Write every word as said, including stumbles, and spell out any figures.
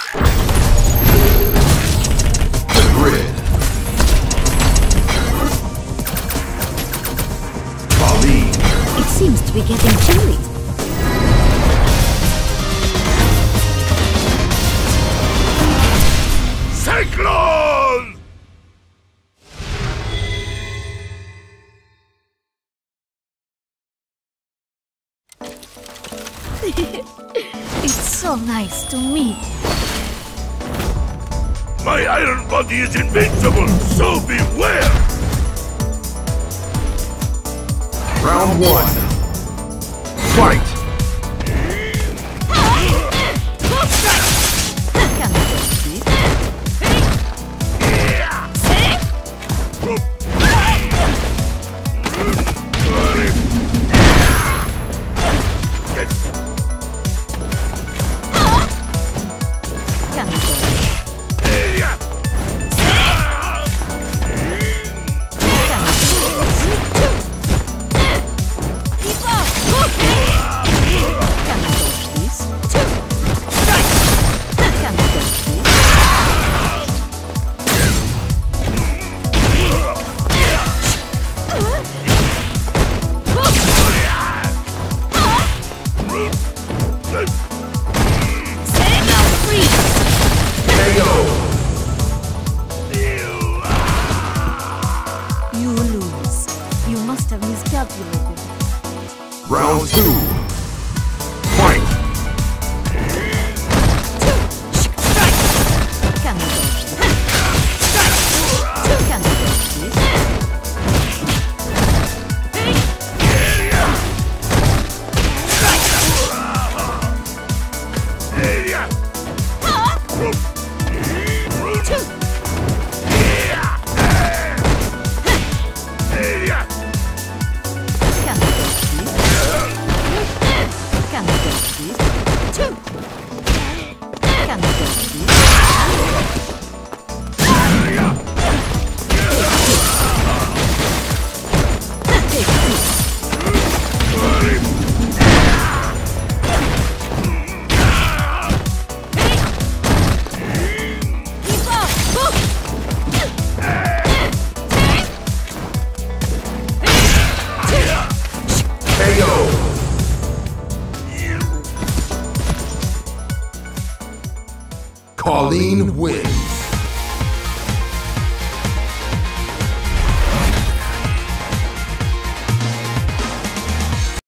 The grid. Pauline. It seems to be getting chilly. Cyclone! It's so nice to meet you. My iron body is invincible, so beware! Round one. Fight! You lose. You must have miscalculated. Round two. Fight! Can you dodge this? Can you dodge this? Pauline wins.